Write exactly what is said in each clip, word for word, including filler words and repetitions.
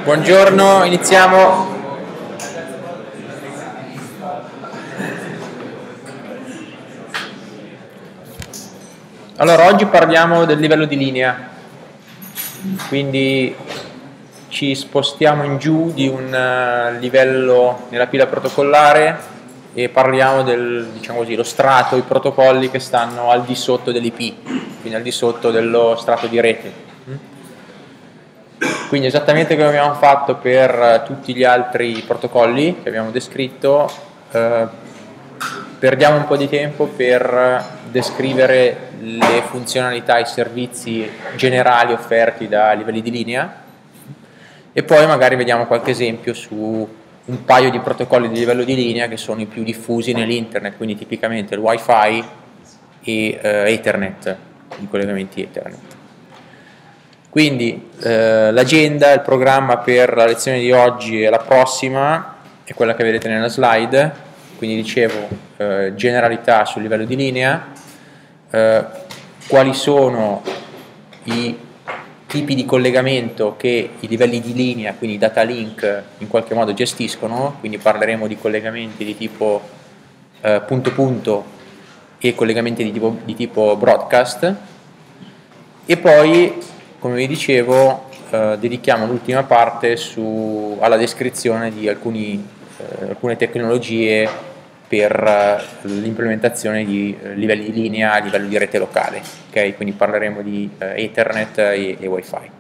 Buongiorno, iniziamo. Allora, oggi parliamo del livello di linea, quindi ci spostiamo in giù di un uh, livello nella pila protocollare e parliamo del, diciamo così, lo strato, i protocolli che stanno al di sotto dell'I P, quindi al di sotto dello strato di rete. Quindi esattamente come abbiamo fatto per tutti gli altri protocolli che abbiamo descritto, eh, perdiamo un po' di tempo per descrivere le funzionalità e i servizi generali offerti da livelli di linea e poi magari vediamo qualche esempio su un paio di protocolli di livello di linea che sono i più diffusi nell'internet, quindi tipicamente il Wi-Fi e eh, Ethernet, i collegamenti Ethernet. Quindi eh, l'agenda, il programma per la lezione di oggi e la prossima è quella che vedete nella slide, quindi dicevo eh, generalità sul livello di linea, eh, quali sono i tipi di collegamento che i livelli di linea, quindi i data link, in qualche modo gestiscono, quindi parleremo di collegamenti di tipo eh, punto punto e collegamenti di tipo, di tipo broadcast e poi, come vi dicevo, eh, dedichiamo l'ultima parte su, alla descrizione di alcuni, eh, alcune tecnologie per eh, l'implementazione di eh, livelli di linea a livello di rete locale, okay? Quindi parleremo di eh, Ethernet e, e Wi-Fi.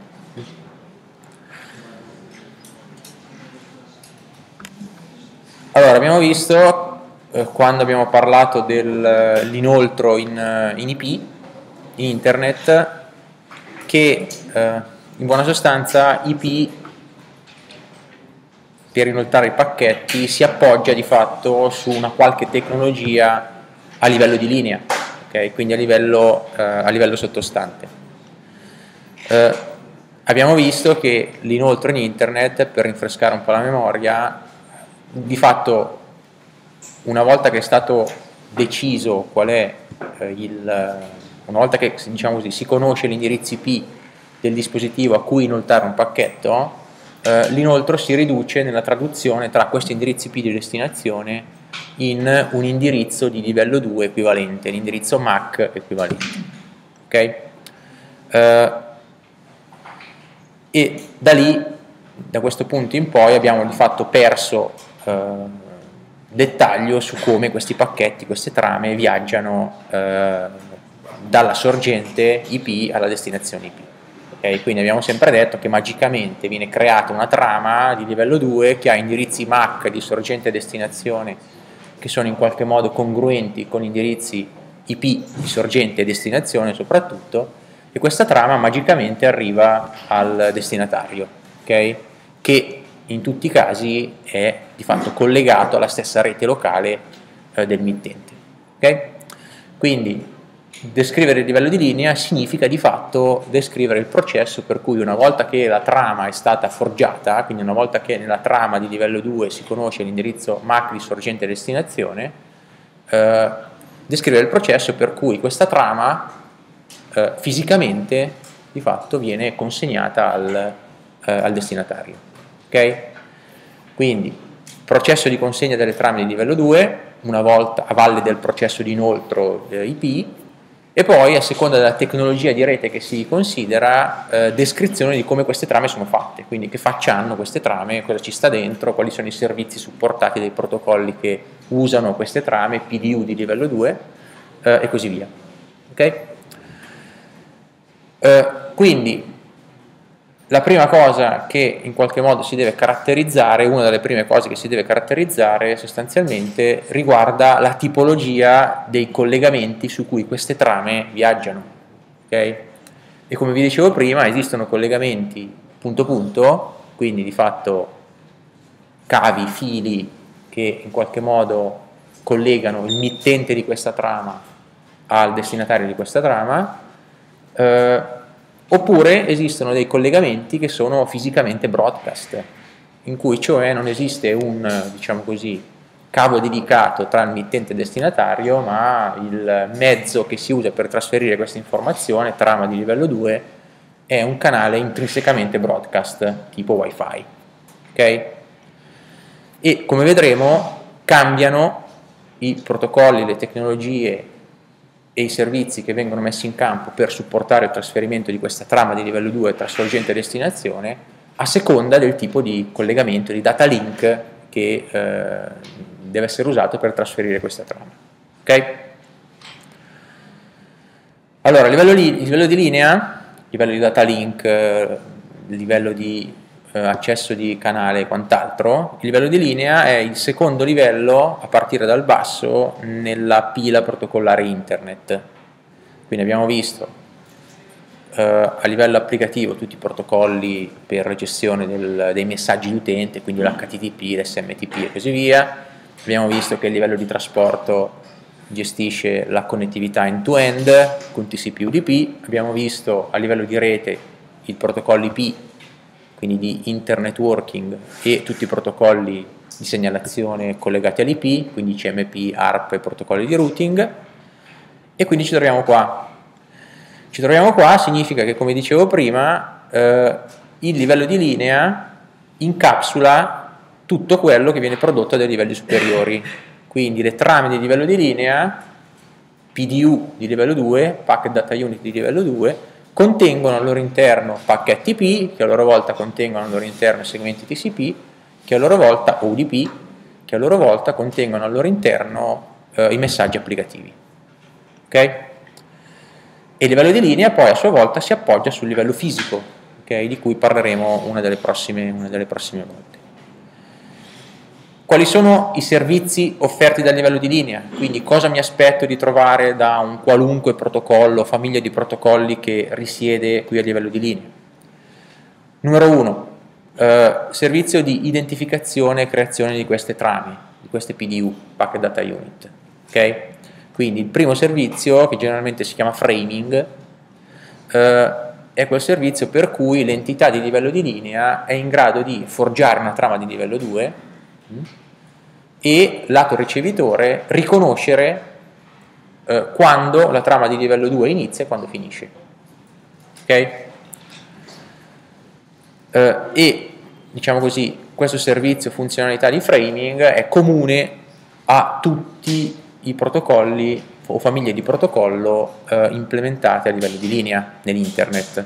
Allora, abbiamo visto, eh, quando abbiamo parlato dell'inoltro in, in I P, in Internet, che eh, in buona sostanza I P per inoltrare i pacchetti si appoggia di fatto su una qualche tecnologia a livello di linea, okay? Quindi a livello, eh, a livello sottostante. Eh, abbiamo visto che l'inoltro in Internet, per rinfrescare un po' la memoria, di fatto una volta che è stato deciso qual è eh, il... una volta che, diciamo così, si conosce l'indirizzo I P del dispositivo a cui inoltrare un pacchetto, eh, l'inoltro si riduce nella traduzione tra questi indirizzi I P di destinazione in un indirizzo di livello due equivalente, l'indirizzo M A C equivalente. Okay? Eh, e da lì, da questo punto in poi, abbiamo di fatto perso eh, dettaglio su come questi pacchetti, queste trame viaggiano eh, dalla sorgente I P alla destinazione I P. Okay? Quindi abbiamo sempre detto che magicamente viene creata una trama di livello due che ha indirizzi M A C di sorgente e destinazione che sono in qualche modo congruenti con indirizzi I P di sorgente e destinazione soprattutto, e questa trama magicamente arriva al destinatario, okay? Che in tutti i casi è di fatto collegato alla stessa rete locale eh, del mittente. Okay? Quindi descrivere il livello di linea significa di fatto descrivere il processo per cui una volta che la trama è stata forgiata, quindi una volta che nella trama di livello due si conosce l'indirizzo M A C di sorgente e destinazione, eh, descrivere il processo per cui questa trama eh, fisicamente di fatto viene consegnata al, eh, al destinatario. Okay? Quindi processo di consegna delle trame di livello due, una volta a valle del processo di inoltro eh, I P, e poi a seconda della tecnologia di rete che si considera, eh, descrizione di come queste trame sono fatte, quindi che faccia hanno queste trame, cosa ci sta dentro, quali sono i servizi supportati dai protocolli che usano queste trame, P D U di livello due eh, e così via. Okay? Eh, quindi la prima cosa che in qualche modo si deve caratterizzare, una delle prime cose che si deve caratterizzare sostanzialmente riguarda la tipologia dei collegamenti su cui queste trame viaggiano. Okay? E come vi dicevo prima, esistono collegamenti punto punto, quindi di fatto cavi, fili che in qualche modo collegano il mittente di questa trama al destinatario di questa trama, eh, oppure esistono dei collegamenti che sono fisicamente broadcast, in cui cioè non esiste un, diciamo così, cavo dedicato tra il mittente e il destinatario, ma il mezzo che si usa per trasferire questa informazione, trama di livello due, è un canale intrinsecamente broadcast tipo Wi-Fi. ok? E come vedremo cambiano i protocolli, le tecnologie e i servizi che vengono messi in campo per supportare il trasferimento di questa trama di livello due tra sorgente e destinazione a seconda del tipo di collegamento, di data link che eh, deve essere usato per trasferire questa trama. Ok? Allora, a livello, li, livello di linea, livello di data link, eh, livello di eh, accesso di canale e quant'altro, il livello di linea è il secondo livello a partire dal basso nella pila protocollare internet. Quindi abbiamo visto eh, a livello applicativo tutti i protocolli per la gestione del, dei messaggi di utente, quindi l'H T T P, l'S M T P e così via. Abbiamo visto che il livello di trasporto gestisce la connettività end-to-end con T C P U D P. Abbiamo visto a livello di rete il protocollo I P, quindi di internetworking, e tutti i protocolli di segnalazione collegati all'I P, quindi C M P, A R P e protocolli di routing. E quindi ci troviamo qua. Ci troviamo qua significa che, come dicevo prima, eh, il livello di linea incapsula tutto quello che viene prodotto dai livelli superiori. Quindi le trame di livello di linea, P D U di livello due, Packet Data Unit di livello due, contengono al loro interno pacchetti P, che a loro volta contengono al loro interno segmenti T C P, che a loro volta, o U D P, che a loro volta contengono al loro interno eh, i messaggi applicativi. Ok? E il livello di linea poi a sua volta si appoggia sul livello fisico, okay, di cui parleremo una delle prossime, una delle prossime volte. Quali sono i servizi offerti dal livello di linea? Quindi cosa mi aspetto di trovare da un qualunque protocollo, famiglia di protocolli che risiede qui a livello di linea? Numero uno, eh, servizio di identificazione e creazione di queste trame, di queste P D U, Packet Data Unit. Okay? Quindi il primo servizio, che generalmente si chiama framing, eh, è quel servizio per cui l'entità di livello di linea è in grado di forgiare una trama di livello due e lato ricevitore riconoscere eh, quando la trama di livello due inizia e quando finisce. Ok? Eh, e diciamo così, questo servizio funzionalità di framing è comune a tutti i protocolli o famiglie di protocollo eh, implementate a livello di linea nell'internet.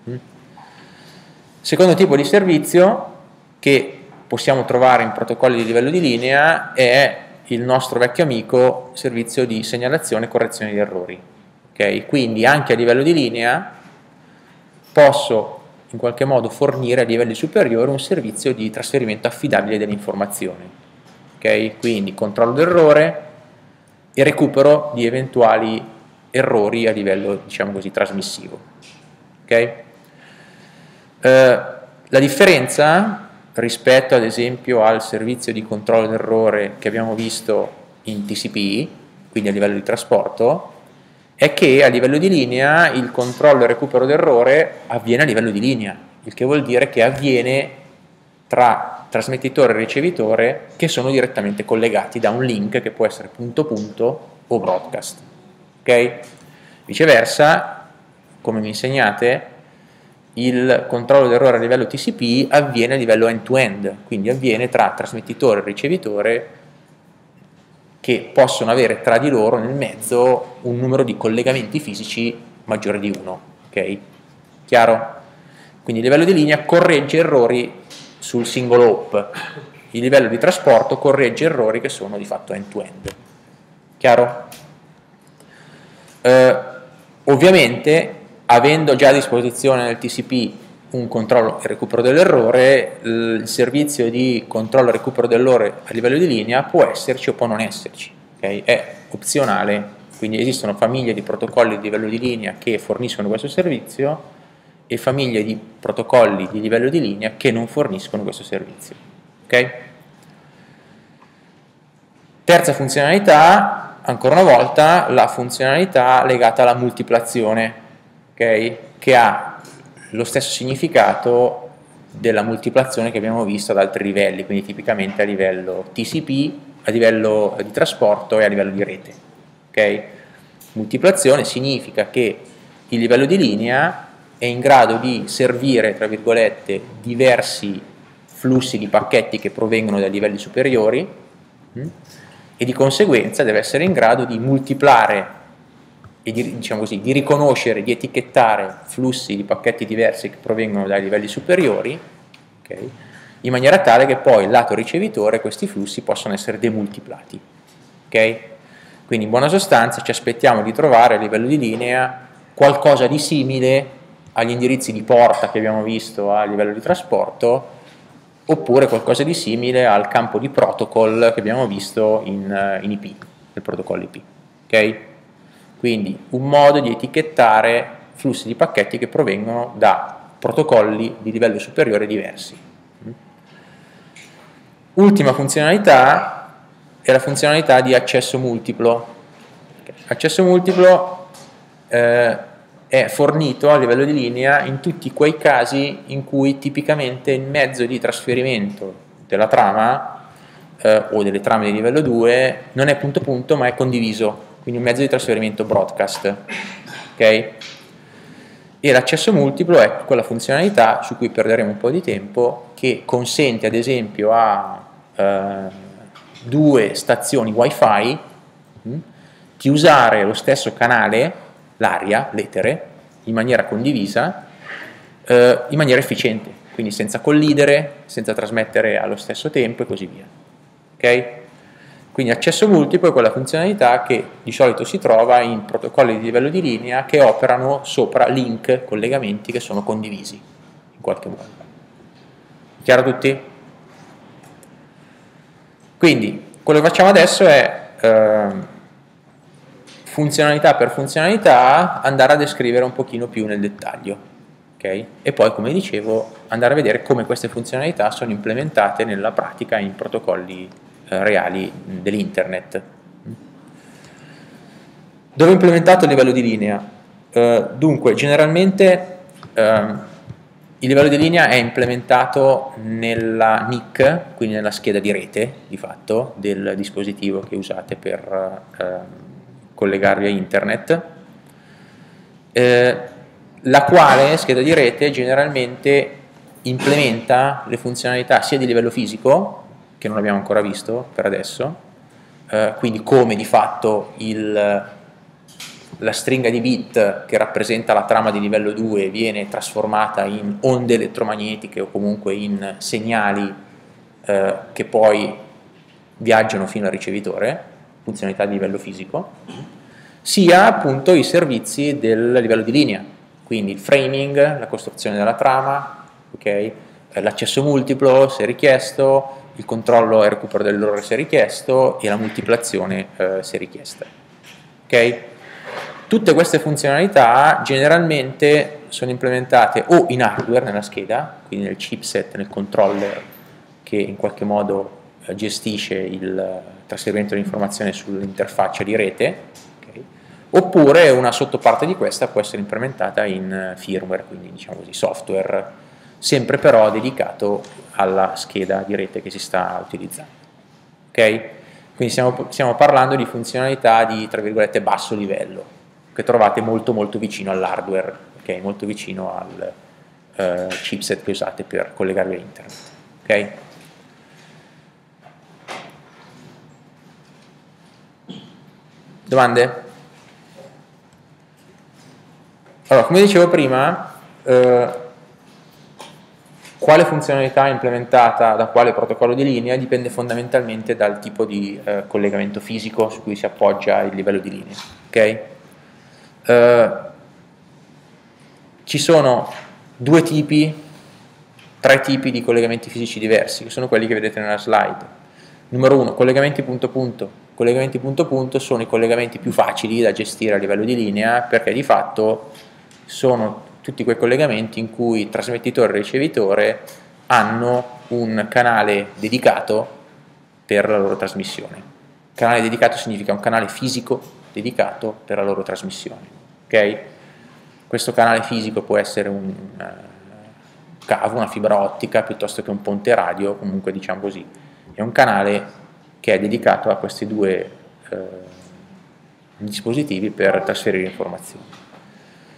Secondo tipo di servizio che possiamo trovare in protocolli di livello di linea è il nostro vecchio amico servizio di segnalazione e correzione di errori. Okay? Quindi anche a livello di linea posso in qualche modo fornire a livelli superiori un servizio di trasferimento affidabile delle informazioni. Okay? Quindi controllo d'errore e recupero di eventuali errori a livello, diciamo così, trasmissivo. Okay? Eh, la differenza rispetto ad esempio al servizio di controllo d'errore che abbiamo visto in T C P, quindi a livello di trasporto, è che a livello di linea il controllo e recupero d'errore avviene a livello di linea, il che vuol dire che avviene tra trasmettitore e ricevitore che sono direttamente collegati da un link che può essere punto punto o broadcast. Okay? Viceversa, come mi insegnate, il controllo d'errore a livello T C P avviene a livello end-to-end, quindi avviene tra trasmettitore e ricevitore che possono avere tra di loro nel mezzo un numero di collegamenti fisici maggiore di uno. Ok? Chiaro? Quindi il livello di linea corregge errori sul singolo hop, il livello di trasporto corregge errori che sono di fatto end-to-end. Chiaro? Eh, ovviamente avendo già a disposizione nel T C P un controllo e recupero dell'errore, il servizio di controllo e recupero dell'errore a livello di linea può esserci o può non esserci, okay? È opzionale, quindi esistono famiglie di protocolli di livello di linea che forniscono questo servizio e famiglie di protocolli di livello di linea che non forniscono questo servizio. Okay? Terza funzionalità, ancora una volta, la funzionalità legata alla multiplazione. Okay, che ha lo stesso significato della multiplazione che abbiamo visto ad altri livelli, quindi tipicamente a livello T C P, a livello di trasporto e a livello di rete. Okay? Multiplazione significa che il livello di linea è in grado di servire, tra virgolette, diversi flussi di pacchetti che provengono da livelli superiori mh? e di conseguenza deve essere in grado di moltiplicare e di, diciamo così, di riconoscere, di etichettare flussi di pacchetti diversi che provengono dai livelli superiori, okay? In maniera tale che poi lato ricevitore questi flussi possono essere demultiplati. Okay? Quindi in buona sostanza ci aspettiamo di trovare a livello di linea qualcosa di simile agli indirizzi di porta che abbiamo visto a livello di trasporto, oppure qualcosa di simile al campo di protocol che abbiamo visto in, in I P, nel protocollo I P. Okay? Quindi un modo di etichettare flussi di pacchetti che provengono da protocolli di livello superiore diversi. Ultima funzionalità è la funzionalità di accesso multiplo. Accesso multiplo eh, è fornito a livello di linea in tutti quei casi in cui tipicamente il mezzo di trasferimento della trama eh, o delle trame di livello due non è punto punto ma è condiviso, quindi un mezzo di trasferimento broadcast. Okay? E l'accesso multiplo è quella funzionalità su cui perderemo un po' di tempo, che consente ad esempio a eh, due stazioni wifi mh, di usare lo stesso canale, l'area, l'etere, in maniera condivisa, eh, in maniera efficiente, quindi senza collidere, senza trasmettere allo stesso tempo e così via. Ok? Quindi accesso multiplo è quella funzionalità che di solito si trova in protocolli di livello di linea che operano sopra link, collegamenti che sono condivisi in qualche modo. Chiaro a tutti? Quindi quello che facciamo adesso è eh, funzionalità per funzionalità andare a descrivere un pochino più nel dettaglio. Okay? E poi, come dicevo, andare a vedere come queste funzionalità sono implementate nella pratica in protocolli reali dell'internet. Dove è implementato il livello di linea? Eh, dunque, generalmente eh, il livello di linea è implementato nella N I C, quindi nella scheda di rete, di fatto, del dispositivo che usate per eh, collegarvi a internet, eh, la quale scheda di rete generalmente implementa le funzionalità sia di livello fisico, che non abbiamo ancora visto per adesso, eh, quindi come di fatto il, la stringa di bit che rappresenta la trama di livello due viene trasformata in onde elettromagnetiche o comunque in segnali eh, che poi viaggiano fino al ricevitore, funzionalità di livello fisico, sia appunto i servizi del livello di linea, quindi il framing, la costruzione della trama, okay? L'accesso multiplo se richiesto, il controllo e recupero dell'errore se richiesto e la multiplazione eh, se richiesta. Okay? Tutte queste funzionalità generalmente sono implementate o in hardware nella scheda, quindi nel chipset, nel controller che in qualche modo eh, gestisce il trasferimento dell'informazione sull'interfaccia di rete, okay? Oppure una sottoparte di questa può essere implementata in firmware, quindi diciamo così software, sempre però dedicato alla scheda di rete che si sta utilizzando. Okay? Quindi stiamo, stiamo parlando di funzionalità di, tra virgolette, basso livello, che trovate molto molto vicino all'hardware, okay? Molto vicino al eh, chipset che usate per collegarvi a internet. Okay? Domande? Allora, come dicevo prima, eh, quale funzionalità è implementata da quale protocollo di linea dipende fondamentalmente dal tipo di eh, collegamento fisico su cui si appoggia il livello di linea. Okay? Eh, ci sono due tipi, tre tipi di collegamenti fisici diversi, che sono quelli che vedete nella slide. Numero uno, collegamenti punto punto. Collegamenti punto punto sono i collegamenti più facili da gestire a livello di linea, perché di fatto sono tutti quei collegamenti in cui trasmettitore e ricevitore hanno un canale dedicato per la loro trasmissione. Canale dedicato significa un canale fisico dedicato per la loro trasmissione. Okay? Questo canale fisico può essere un uh, cavo, una fibra ottica, piuttosto che un ponte radio, comunque diciamo così. È un canale che è dedicato a questi due uh, dispositivi per trasferire informazioni.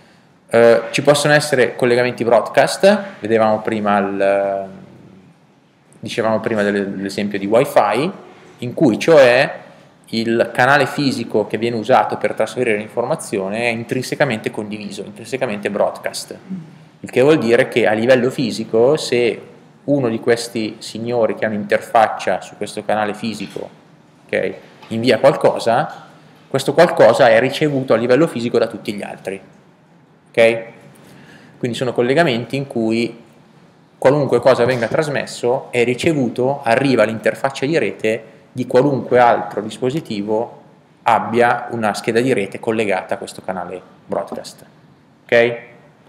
Uh, ci possono essere collegamenti broadcast, vedevamo prima il, dicevamo prima dell'esempio di Wi-Fi, in cui cioè il canale fisico che viene usato per trasferire l'informazione è intrinsecamente condiviso, intrinsecamente broadcast, il che vuol dire che a livello fisico, se uno di questi signori che hanno interfaccia su questo canale fisico, okay, invia qualcosa, questo qualcosa è ricevuto a livello fisico da tutti gli altri, ok? Quindi sono collegamenti in cui qualunque cosa venga trasmesso è ricevuto, arriva all'interfaccia di rete di qualunque altro dispositivo abbia una scheda di rete collegata a questo canale broadcast. Ok?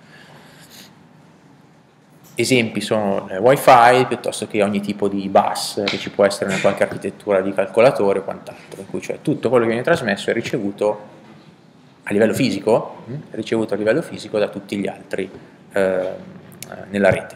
Esempi sono il Wi-Fi piuttosto che ogni tipo di bus che ci può essere in qualche architettura di calcolatore o quant'altro, in cui cioè tutto quello che viene trasmesso è ricevuto a livello fisico, è ricevuto a livello fisico da tutti gli altri eh, nella rete.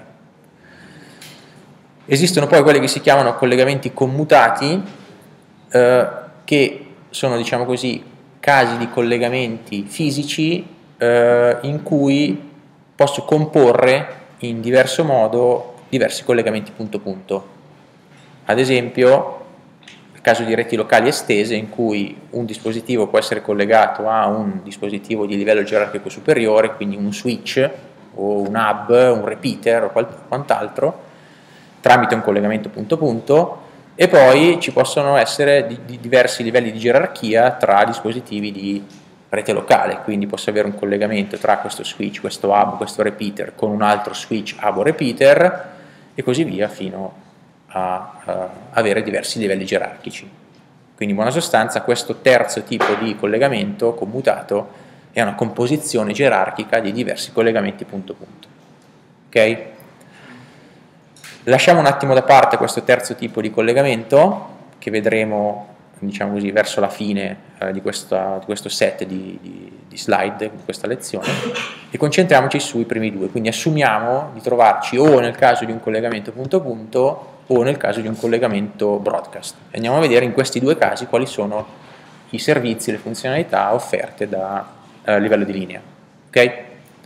Esistono poi quelli che si chiamano collegamenti commutati, eh, che sono, diciamo così, casi di collegamenti fisici eh, in cui posso comporre in diverso modo diversi collegamenti punto punto. Ad esempio, nel caso di reti locali estese, in cui un dispositivo può essere collegato a un dispositivo di livello gerarchico superiore, quindi un switch o un hub, un repeater o quant'altro, tramite un collegamento punto punto, e poi ci possono essere di, di diversi livelli di gerarchia tra dispositivi di rete locale, quindi posso avere un collegamento tra questo switch, questo hub, questo repeater con un altro switch, hub o repeater e così via fino a, a avere diversi livelli gerarchici. Quindi in buona sostanza questo terzo tipo di collegamento commutato è una composizione gerarchica di diversi collegamenti punto punto. Ok? Lasciamo un attimo da parte questo terzo tipo di collegamento che vedremo, diciamo così, verso la fine eh, di, questa, di questo set di, di, di slide, di questa lezione, e concentriamoci sui primi due. Quindi assumiamo di trovarci o nel caso di un collegamento punto punto o nel caso di un collegamento broadcast. Andiamo a vedere in questi due casi quali sono i servizi, le funzionalità offerte da eh, livello di linea. Okay?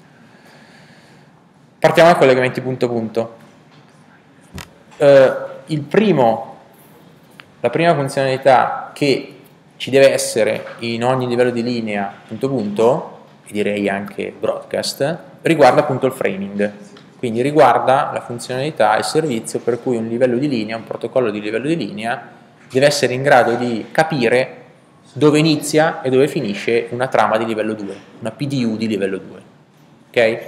Partiamo dai collegamenti punto punto. Uh, il primo, la prima funzionalità che ci deve essere in ogni livello di linea punto punto, e direi anche broadcast, riguarda appunto il framing, quindi riguarda la funzionalità e il servizio per cui un livello di linea, un protocollo di livello di linea deve essere in grado di capire dove inizia e dove finisce una trama di livello due, una P D U di livello due. Ok?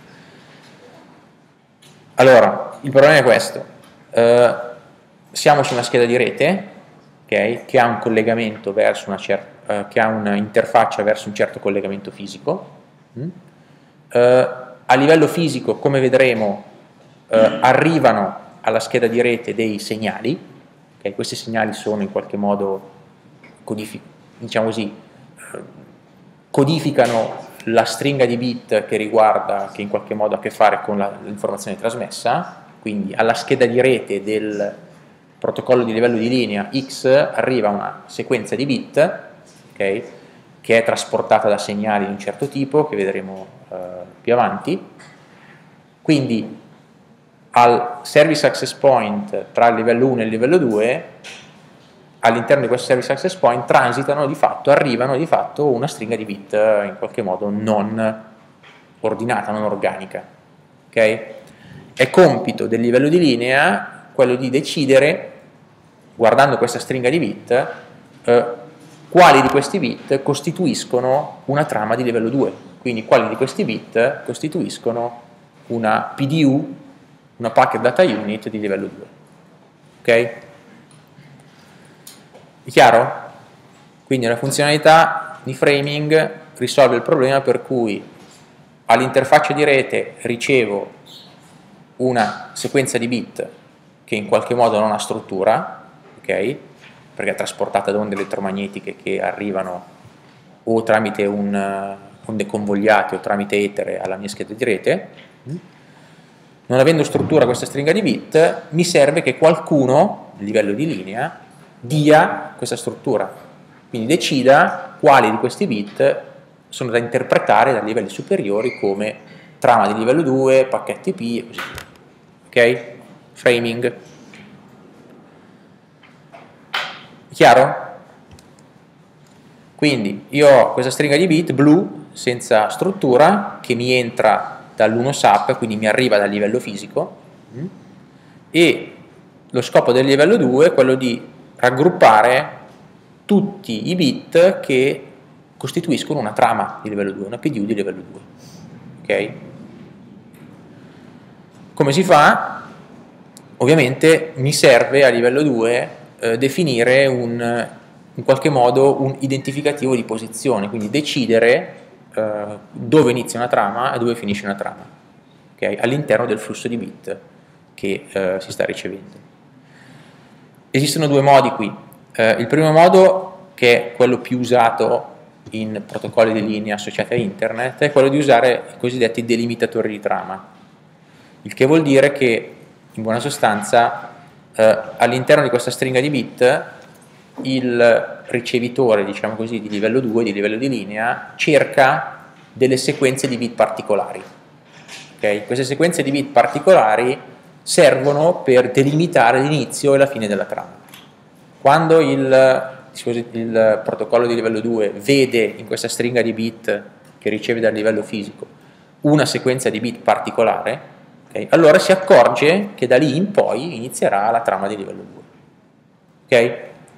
Allora, il problema è questo. Uh, siamo su una scheda di rete, okay, che ha un collegamento verso una certa, uh, che ha un'interfaccia verso un certo collegamento fisico. Mm? Uh, a livello fisico, come vedremo, uh, arrivano alla scheda di rete dei segnali, okay? Questi segnali sono in qualche modo codifi- diciamo così, uh, codificano la stringa di bit che riguarda, che in qualche modo ha a che fare con l'informazione trasmessa. Quindi alla scheda di rete del protocollo di livello di linea X arriva una sequenza di bit, okay, che è trasportata da segnali di un certo tipo, che vedremo eh, più avanti. Quindi al service access point tra il livello uno e il livello due, all'interno di questo service access point transitano di fatto, arrivano di fatto una stringa di bit in qualche modo non ordinata, non organica. Ok? È compito del livello di linea quello di decidere, guardando questa stringa di bit, eh, quali di questi bit costituiscono una trama di livello due, quindi quali di questi bit costituiscono una P D U, una Packet Data Unit di livello due. Ok? È chiaro? Quindi la funzionalità di framing risolve il problema per cui all'interfaccia di rete ricevo una sequenza di bit che in qualche modo non ha struttura, ok? Perché è trasportata da onde elettromagnetiche che arrivano o tramite un, onde convogliate o tramite etere alla mia scheda di rete. Non avendo struttura questa stringa di bit, mi serve che qualcuno, a livello di linea, dia questa struttura, quindi decida quali di questi bit sono da interpretare dai livelli superiori come trama di livello due, pacchetti P e così via. Ok? Framing. Chiaro? Quindi io ho questa stringa di bit blu senza struttura che mi entra dall'uno S A P, quindi mi arriva dal livello fisico, e lo scopo del livello due è quello di raggruppare tutti i bit che costituiscono una trama di livello due, una P D U di livello due. Ok? Come si fa? Ovviamente mi serve a livello due eh, definire un, in qualche modo un identificativo di posizione, quindi decidere eh, dove inizia una trama e dove finisce una trama, okay? All'interno del flusso di bit che eh, si sta ricevendo. Esistono due modi qui. Eh, il primo modo, che è quello più usato in protocolli di linea associati a internet, è quello di usare i cosiddetti delimitatori di trama, il che vuol dire che in buona sostanza eh, all'interno di questa stringa di bit il ricevitore, diciamo così, di livello due, di livello di linea, cerca delle sequenze di bit particolari. Okay? Queste sequenze di bit particolari servono per delimitare l'inizio e la fine della trama. Quando il, il protocollo di livello due vede in questa stringa di bit che riceve dal livello fisico una sequenza di bit particolare, okay, allora si accorge che da lì in poi inizierà la trama di livello due. Ok?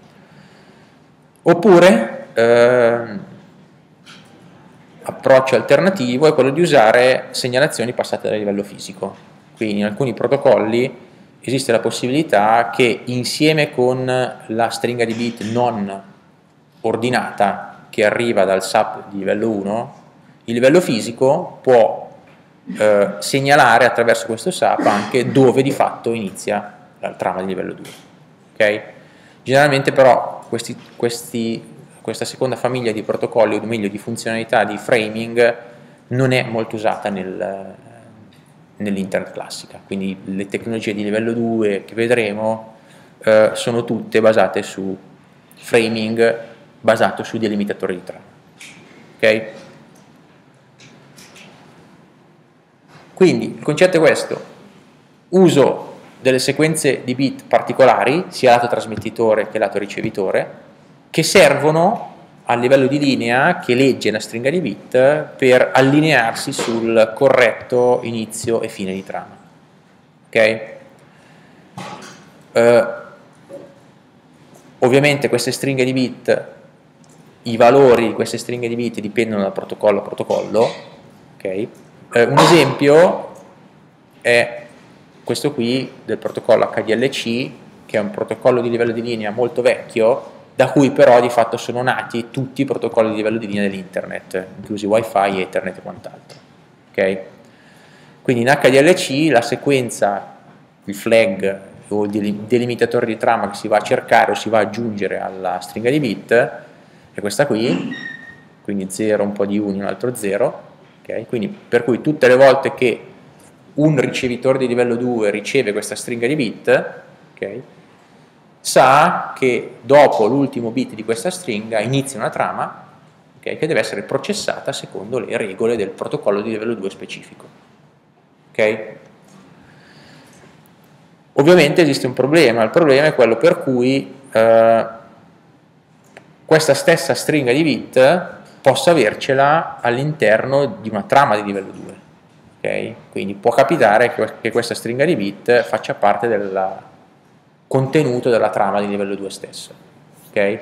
Oppure ehm, approccio alternativo è quello di usare segnalazioni passate dal livello fisico. Quindi in alcuni protocolli esiste la possibilità che insieme con la stringa di bit non ordinata che arriva dal S A P di livello uno, il livello fisico può eh, segnalare attraverso questo S A P anche dove di fatto inizia la trama di livello due. Okay? Generalmente però questi, questi, questa seconda famiglia di protocolli, o meglio di funzionalità di framing, non è molto usata nel, nell'internet classica, quindi le tecnologie di livello due che vedremo eh, sono tutte basate su framing basato sui delimitatori di trama. Ok? Quindi il concetto è questo: uso delle sequenze di bit particolari, sia lato trasmettitore che lato ricevitore, che servono a livello di linea che legge la stringa di bit per allinearsi sul corretto inizio e fine di trama. Ok? Uh, ovviamente queste stringhe di bit, i valori di queste stringhe di bit dipendono dal protocollo a protocollo. Okay? Uh, un esempio è questo qui del protocollo H D L C, che è un protocollo di livello di linea molto vecchio, da cui però di fatto sono nati tutti i protocolli di livello di linea dell'internet, inclusi Wi-Fi, Ethernet e quant'altro. Okay? Quindi in H D L C la sequenza, il flag o il delimitatore di trama che si va a cercare o si va ad aggiungere alla stringa di bit è questa qui, quindi zero, un po' di uno, un altro zero. Okay? Quindi per cui tutte le volte che un ricevitore di livello due riceve questa stringa di bit, okay, sa che dopo l'ultimo bit di questa stringa inizia una trama, okay, che deve essere processata secondo le regole del protocollo di livello due specifico. Okay? Ovviamente esiste un problema, il problema è quello per cui eh, questa stessa stringa di bit possa avercela all'interno di una trama di livello due. Okay? Quindi può capitare che questa stringa di bit faccia parte del contenuto della trama di livello due stesso. Okay?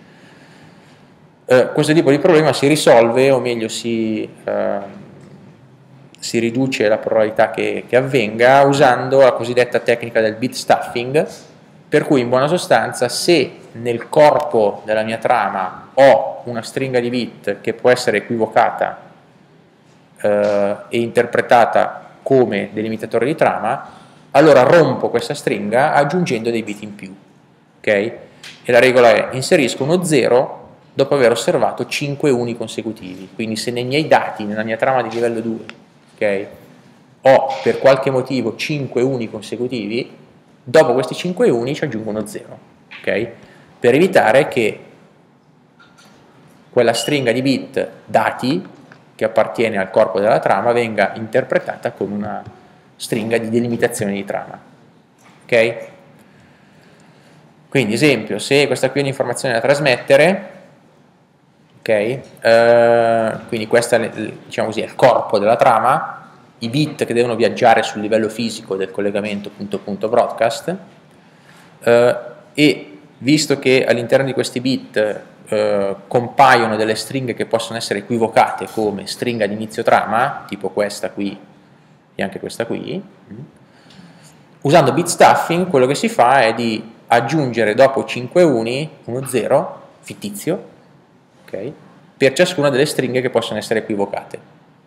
Eh, questo tipo di problema si risolve, o meglio si, eh, si riduce la probabilità che, che avvenga usando la cosiddetta tecnica del bit stuffing, per cui in buona sostanza se nel corpo della mia trama ho una stringa di bit che può essere equivocata e interpretata come delimitatore di trama, allora rompo questa stringa aggiungendo dei bit in più. Okay? E la regola è: inserisco uno zero dopo aver osservato cinque uni consecutivi. Quindi se nei miei dati, nella mia trama di livello due, okay, ho per qualche motivo cinque uni consecutivi, dopo questi cinque uni ci aggiungo uno zero. Okay? Per evitare che quella stringa di bit dati che appartiene al corpo della trama venga interpretata come una stringa di delimitazione di trama. Ok? Quindi, esempio, se questa qui è un'informazione da trasmettere, ok, eh, quindi questo è, diciamo così, è il corpo della trama, i bit che devono viaggiare sul livello fisico del collegamento punto punto broadcast, eh, e visto che all'interno di questi bit eh, compaiono delle stringhe che possono essere equivocate come stringa di inizio trama, tipo questa qui e anche questa qui, usando bit stuffing quello che si fa è di aggiungere dopo cinque uni uno zero fittizio, okay, per ciascuna delle stringhe che possono essere equivocate.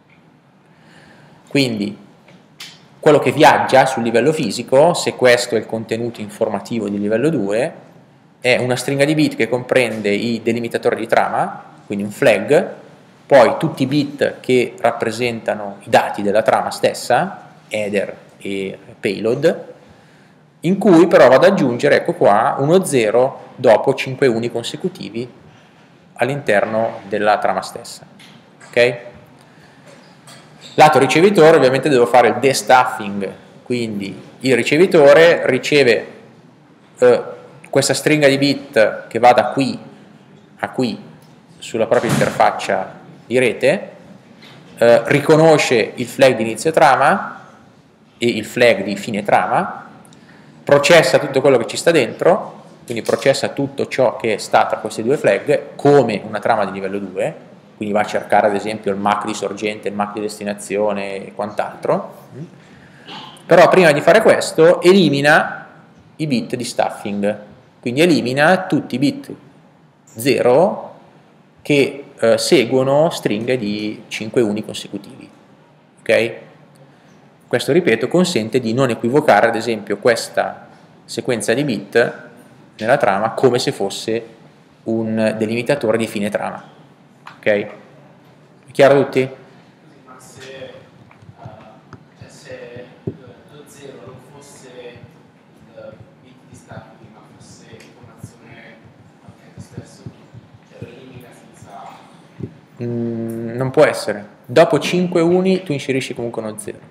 Quindi quello che viaggia sul livello fisico, se questo è il contenuto informativo di livello due, è una stringa di bit che comprende i delimitatori di trama, quindi un flag, poi tutti i bit che rappresentano i dati della trama stessa, header e payload, in cui però vado ad aggiungere, ecco qua, uno zero dopo cinque uni consecutivi all'interno della trama stessa. Ok? Lato ricevitore ovviamente devo fare il destuffing, quindi il ricevitore riceve eh, questa stringa di bit che va da qui a qui sulla propria interfaccia di rete, eh, riconosce il flag di inizio trama e il flag di fine trama, processa tutto quello che ci sta dentro, quindi processa tutto ciò che sta tra questi due flag come una trama di livello due, quindi va a cercare ad esempio il M A C di sorgente, il M A C di destinazione e quant'altro, però prima di fare questo elimina i bit di stuffing, quindi elimina tutti i bit zero che eh, seguono stringhe di cinque uni consecutivi, ok? Questo, ripeto, consente di non equivocare ad esempio questa sequenza di bit nella trama come se fosse un delimitatore di fine trama. Ok? È chiaro a tutti? Ma se, uh, cioè se lo zero non fosse il bit di stuffing, ma fosse informazione al pacchetto stesso, cioè lo elimina senza... Mm, non può essere. Dopo cinque uni tu inserisci comunque uno zero.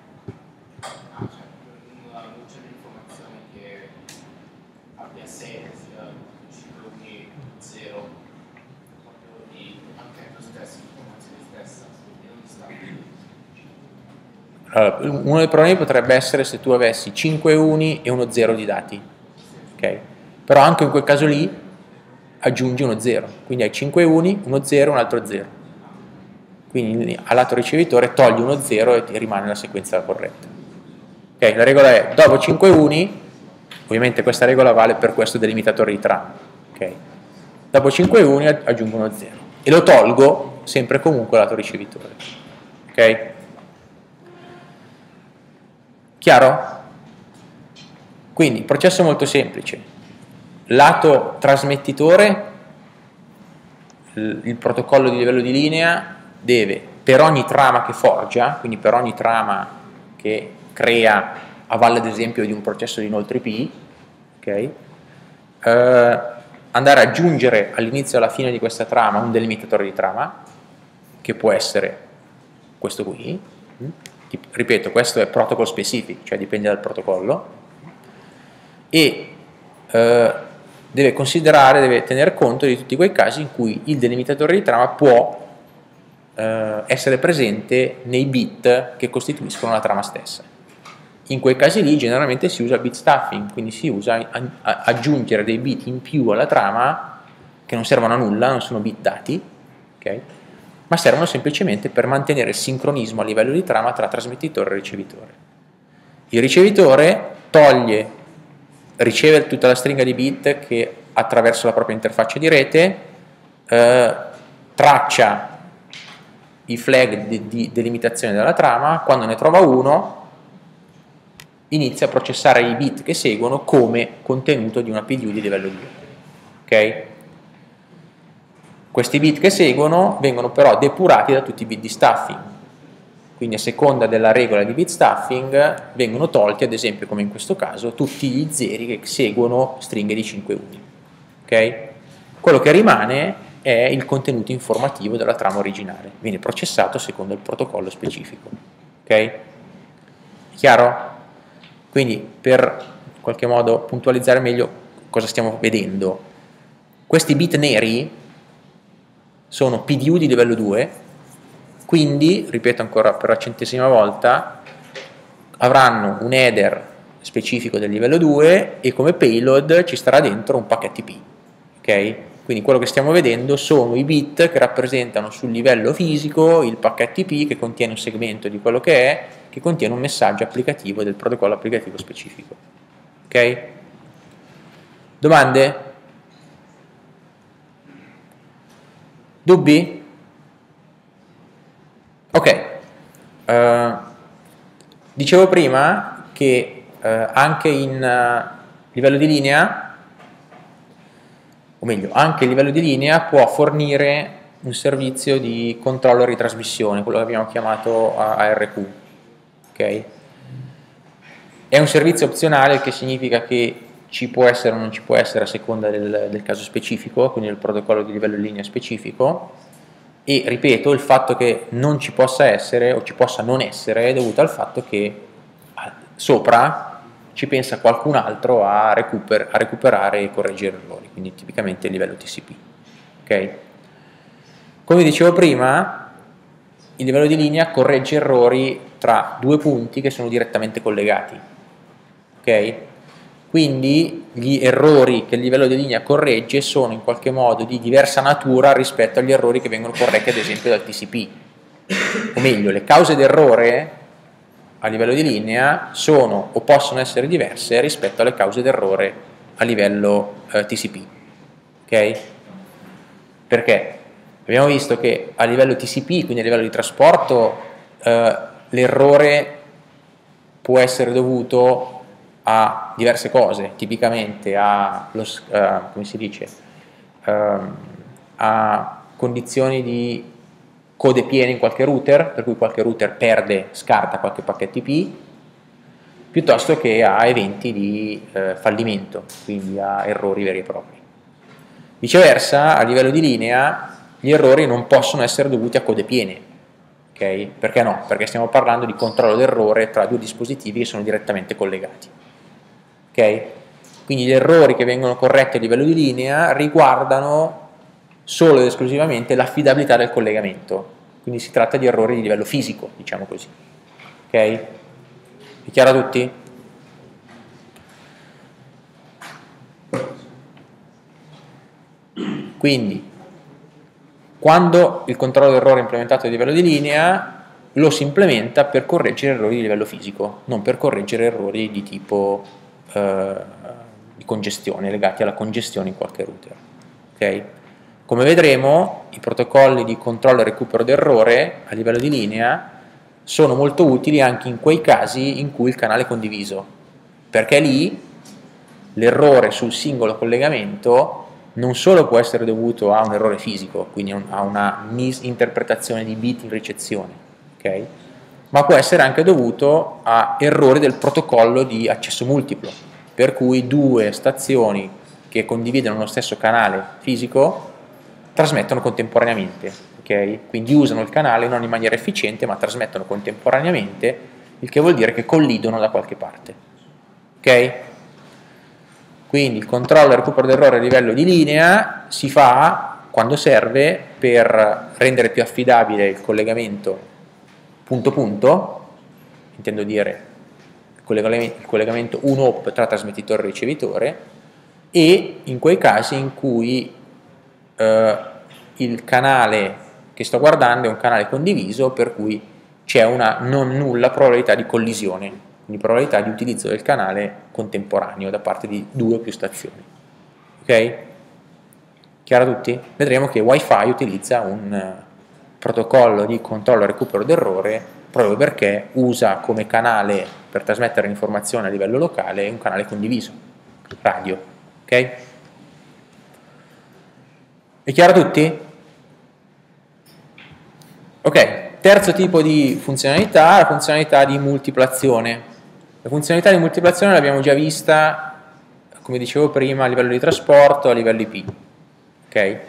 Allora, uno dei problemi potrebbe essere se tu avessi cinque uni e uno zero di dati, okay? Però anche in quel caso lì aggiungi uno zero, quindi hai cinque uni, uno zero, un altro zero, quindi al lato ricevitore togli uno zero e ti rimane la sequenza corretta. Okay, la regola è dopo cinque uni, ovviamente questa regola vale per questo delimitatore di trama, okay? Dopo cinque uni aggiungo uno zero e lo tolgo sempre comunque al lato ricevitore, ok? Chiaro? Quindi, processo molto semplice. Lato trasmettitore, il protocollo di livello di linea deve, per ogni trama che forgia, quindi per ogni trama che crea a valle ad esempio di un processo di inoltre I P, okay, eh, andare ad aggiungere all'inizio e alla fine di questa trama un delimitatore di trama, che può essere questo qui. Ripeto, questo è protocol specific, cioè dipende dal protocollo, e eh, deve considerare, deve tener conto di tutti quei casi in cui il delimitatore di trama può eh, essere presente nei bit che costituiscono la trama stessa. In quei casi lì generalmente si usa bit stuffing, quindi si usa a, a, aggiungere dei bit in più alla trama che non servono a nulla, non sono bit dati, ok? Ma servono semplicemente per mantenere il sincronismo a livello di trama tra trasmettitore e ricevitore. Il ricevitore toglie, riceve tutta la stringa di bit che attraverso la propria interfaccia di rete eh, traccia i flag di, di delimitazione della trama, quando ne trova uno inizia a processare i bit che seguono come contenuto di una P D U di livello due. Ok? Questi bit che seguono vengono però depurati da tutti i bit di stuffing, quindi a seconda della regola di bit stuffing vengono tolti, ad esempio come in questo caso, tutti gli zeri che seguono stringhe di cinque uni. Okay? Quello che rimane è il contenuto informativo della trama originale, viene processato secondo il protocollo specifico. Okay? Chiaro? Quindi per in qualche modo puntualizzare meglio, cosa stiamo vedendo? Questi bit neri sono P D U di livello due, quindi, ripeto ancora per la centesima volta, avranno un header specifico del livello due e come payload ci starà dentro un pacchetto I P. Ok? Quindi quello che stiamo vedendo sono i bit che rappresentano sul livello fisico il pacchetto I P che contiene un segmento di quello che è, che contiene un messaggio applicativo del protocollo applicativo specifico. Ok? Domande? Dubbi? Ok. Uh, dicevo prima che uh, anche in uh, livello di linea, o meglio, anche il livello di linea può fornire un servizio di controllo e ritrasmissione, quello che abbiamo chiamato A R Q. Okay? È un servizio opzionale, il che significa che ci può essere o non ci può essere a seconda del, del caso specifico, quindi del protocollo di livello di linea specifico, e ripeto, il fatto che non ci possa essere o ci possa non essere è dovuto al fatto che sopra ci pensa qualcun altro a, recuper a recuperare e correggere errori, quindi tipicamente il livello T C P. Okay? Come dicevo prima, il livello di linea corregge errori tra due punti che sono direttamente collegati. Okay? Quindi gli errori che il livello di linea corregge sono in qualche modo di diversa natura rispetto agli errori che vengono corretti ad esempio dal T C P. O meglio, le cause d'errore a livello di linea sono o possono essere diverse rispetto alle cause d'errore a livello eh, T C P. Ok? Perché abbiamo visto che a livello T C P, quindi a livello di trasporto, eh, l'errore può essere dovuto a diverse cose, tipicamente a, lo, uh, come si dice, uh, a condizioni di code piene in qualche router, per cui qualche router perde, scarta qualche pacchetto I P, piuttosto che a eventi di uh, fallimento, quindi a errori veri e propri. Viceversa, a livello di linea, gli errori non possono essere dovuti a code piene. Okay? Perché no? Perché stiamo parlando di controllo d'errore tra due dispositivi che sono direttamente collegati. Okay? Quindi gli errori che vengono corretti a livello di linea riguardano solo ed esclusivamente l'affidabilità del collegamento, quindi si tratta di errori di livello fisico, diciamo così. Ok? È chiaro a tutti? Quindi, quando il controllo d'errore è implementato a livello di linea, lo si implementa per correggere errori di livello fisico, non per correggere errori di tipo eh, di congestione, legati alla congestione in qualche router. Okay? Come vedremo, i protocolli di controllo e recupero d'errore a livello di linea sono molto utili anche in quei casi in cui il canale è condiviso, perché lì l'errore sul singolo collegamento non solo può essere dovuto a un errore fisico, quindi a una misinterpretazione di bit in ricezione, okay? Ma può essere anche dovuto a errori del protocollo di accesso multiplo, per cui due stazioni che condividono lo stesso canale fisico trasmettono contemporaneamente, okay? Quindi usano il canale non in maniera efficiente ma trasmettono contemporaneamente, il che vuol dire che collidono da qualche parte. Ok? Quindi il controllo e il recupero d'errore a livello di linea si fa quando serve per rendere più affidabile il collegamento punto punto, intendo dire il collegamento, il collegamento un hop tra trasmettitore e ricevitore, e in quei casi in cui eh, il canale che sto guardando è un canale condiviso, per cui c'è una non nulla probabilità di collisione, quindi probabilità di utilizzo del canale contemporaneo da parte di due o più stazioni. Ok? Chiaro a tutti? Vedremo che Wi-Fi utilizza un uh, protocollo di controllo e recupero d'errore proprio perché usa come canale per trasmettere l'informazione a livello locale un canale condiviso, radio. Ok? È chiaro a tutti? Ok, terzo tipo di funzionalità, la funzionalità di multiplazione. La funzionalità di multiplazione l'abbiamo già vista, come dicevo prima, a livello di trasporto, a livello I P. Okay.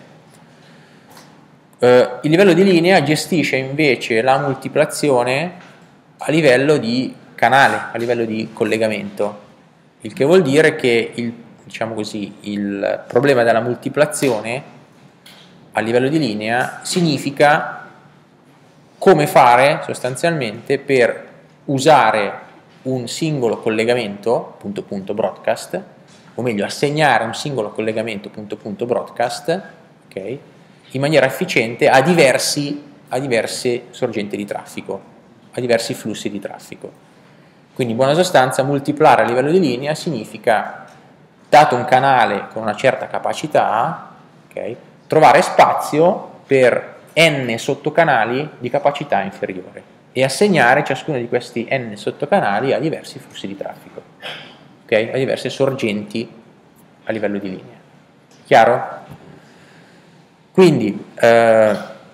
Uh, il livello di linea gestisce invece la multiplazione a livello di canale, a livello di collegamento, il che vuol dire che il diciamo così, il problema della multiplazione a livello di linea significa come fare sostanzialmente per usare un singolo collegamento, punto punto broadcast, o meglio assegnare un singolo collegamento, punto punto broadcast, okay, in maniera efficiente a, diversi, a diverse sorgenti di traffico, a diversi flussi di traffico. Quindi in buona sostanza moltiplicare a livello di linea significa, dato un canale con una certa capacità, okay, trovare spazio per n sottocanali di capacità inferiore e assegnare ciascuno di questi n sottocanali a diversi flussi di traffico, okay, a diverse sorgenti a livello di linea. Chiaro? Quindi eh,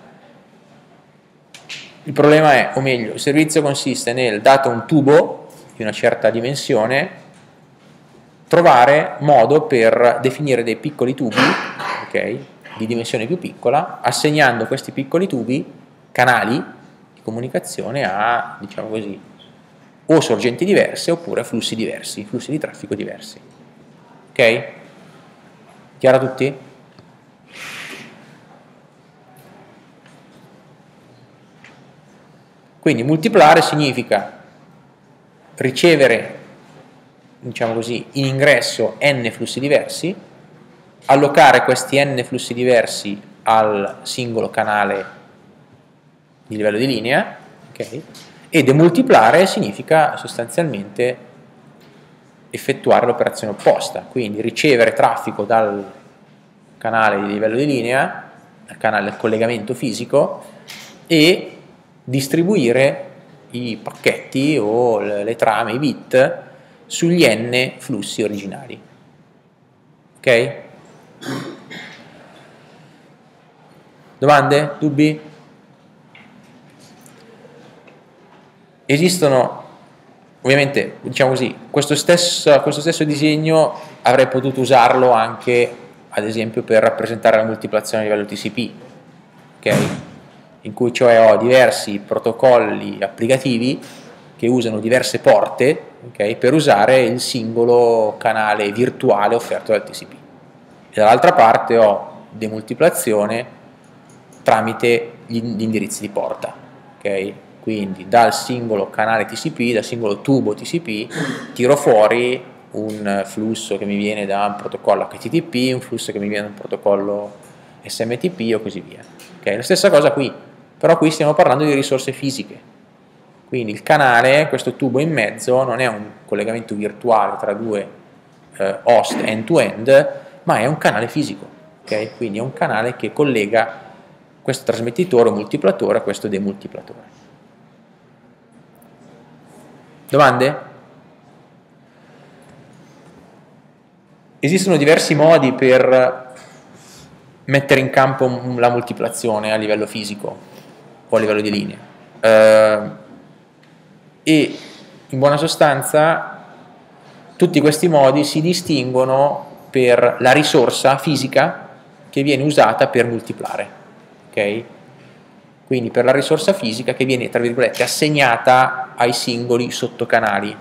il problema è, o meglio, il servizio consiste nel, dato un tubo di una certa dimensione, trovare modo per definire dei piccoli tubi, okay, di dimensione più piccola, assegnando questi piccoli tubi canali di comunicazione a, diciamo così, o sorgenti diverse oppure flussi diversi, flussi di traffico diversi. Ok? Chiaro a tutti? Quindi multiplare significa ricevere, diciamo così, in ingresso n flussi diversi, allocare questi n flussi diversi al singolo canale di livello di linea, okay? E demultiplare significa sostanzialmente effettuare l'operazione opposta, quindi ricevere traffico dal canale di livello di linea, dal canale del collegamento fisico, e distribuire i pacchetti o le trame, i bit, sugli n flussi originali. Ok? Domande? Dubbi? Esistono, ovviamente, diciamo così, questo stesso, questo stesso disegno avrei potuto usarlo anche, ad esempio, per rappresentare la multiplazione a livello T C P, ok? In cui cioè ho diversi protocolli applicativi che usano diverse porte, okay, per usare il singolo canale virtuale offerto dal T C P. E dall'altra parte ho demultiplazione tramite gli indirizzi di porta, okay? Quindi dal singolo canale T C P, dal singolo tubo T C P, tiro fuori un flusso che mi viene da un protocollo H T T P, un flusso che mi viene da un protocollo S M T P o così via. Okay? La stessa cosa qui, però qui stiamo parlando di risorse fisiche. Quindi il canale, questo tubo in mezzo, non è un collegamento virtuale tra due eh, host end-to-end, ma è un canale fisico. Okay? Quindi è un canale che collega questo trasmettitore o multiplatore a questo demultiplatore. Domande? Esistono diversi modi per mettere in campo la multiplazione a livello fisico o a livello di linea. Eh, e in buona sostanza tutti questi modi si distinguono per la risorsa fisica che viene usata per multiplare, ok? Quindi per la risorsa fisica che viene, tra virgolette, assegnata ai singoli sottocanali.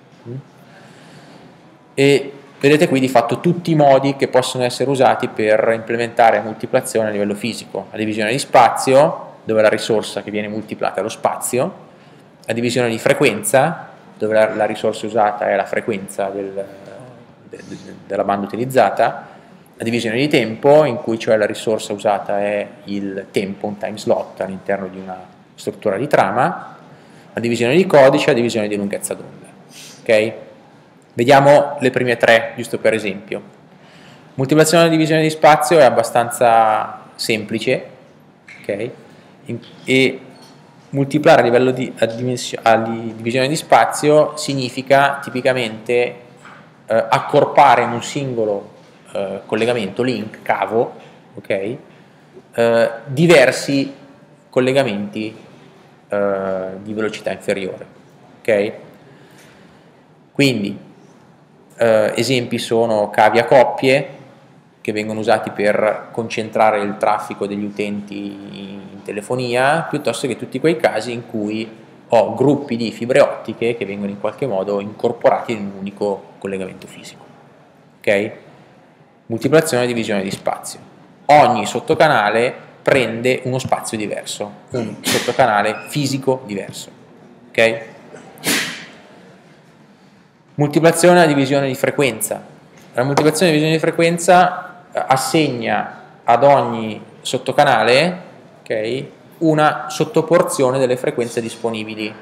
E vedete qui di fatto tutti i modi che possono essere usati per implementare multiplazione a livello fisico: la divisione di spazio, dove la risorsa che viene multiplicata è lo spazio; la divisione di frequenza, dove la, la risorsa usata è la frequenza del, de, de, della banda utilizzata; la divisione di tempo, in cui cioè la risorsa usata è il tempo, un time slot all'interno di una struttura di trama; la divisione di codice, la divisione di lunghezza d'onda. Ok? Vediamo le prime tre, giusto per esempio. Multiplazione e divisione di spazio è abbastanza semplice, ok? In, e multiplare a livello di a a divisione di spazio significa tipicamente eh, accorpare in un singolo eh, collegamento, link, cavo, ok? Eh, diversi collegamenti eh, di velocità inferiore, ok? Quindi eh, esempi sono cavi a coppie, che vengono usati per concentrare il traffico degli utenti in telefonia, piuttosto che tutti quei casi in cui ho gruppi di fibre ottiche che vengono in qualche modo incorporati in un unico collegamento fisico. ok? Multiplazione e divisione di spazio. Ogni sottocanale prende uno spazio diverso, un sottocanale fisico diverso, ok? Multiplazione e divisione di frequenza. La multiplazione e divisione di frequenza assegna ad ogni sottocanale, ok, una sottoporzione delle frequenze disponibili.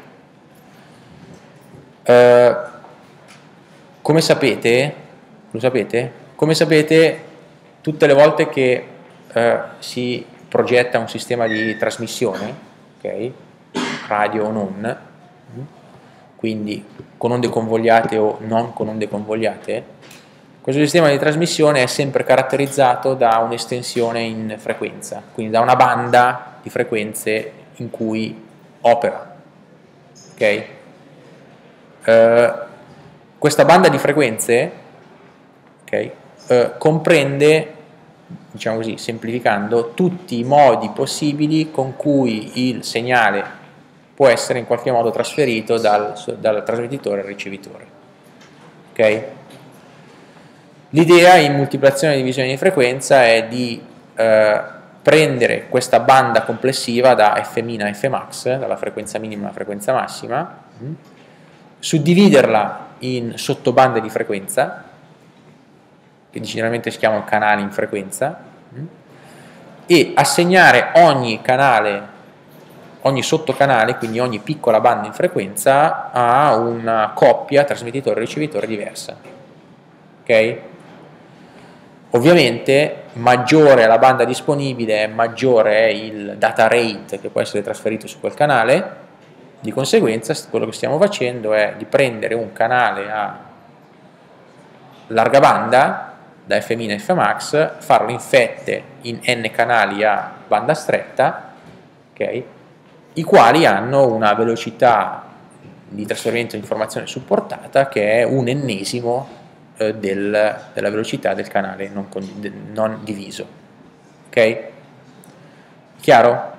Eh, come sapete, lo sapete? Come sapete, tutte le volte che eh, si progetta un sistema di trasmissione, ok, radio o non, quindi con onde convogliate o non con onde convogliate, questo sistema di trasmissione è sempre caratterizzato da un'estensione in frequenza, quindi da una banda di frequenze in cui opera. Ok? Eh, questa banda di frequenze, okay, eh, comprende, diciamo così, semplificando, tutti i modi possibili con cui il segnale può essere in qualche modo trasferito dal, dal trasmettitore al ricevitore. Ok? L'idea in multiplazione e divisione di frequenza è di eh, prendere questa banda complessiva da F min a F max, dalla frequenza minima alla frequenza massima, mh, suddividerla in sottobande di frequenza, che generalmente si chiamano canali in frequenza, mh, e assegnare ogni canale, ogni sottocanale, quindi ogni piccola banda in frequenza, a una coppia trasmettitore-ricevitore diversa. Ok? Ovviamente maggiore è la banda disponibile, maggiore è il data rate che può essere trasferito su quel canale, di conseguenza quello che stiamo facendo è di prendere un canale a larga banda, da F min a F max, farlo in fette in n canali a banda stretta, okay, i quali hanno una velocità di trasferimento di informazione supportata che è un ennesimo Del, della velocità del canale non, non diviso. Ok? Chiaro?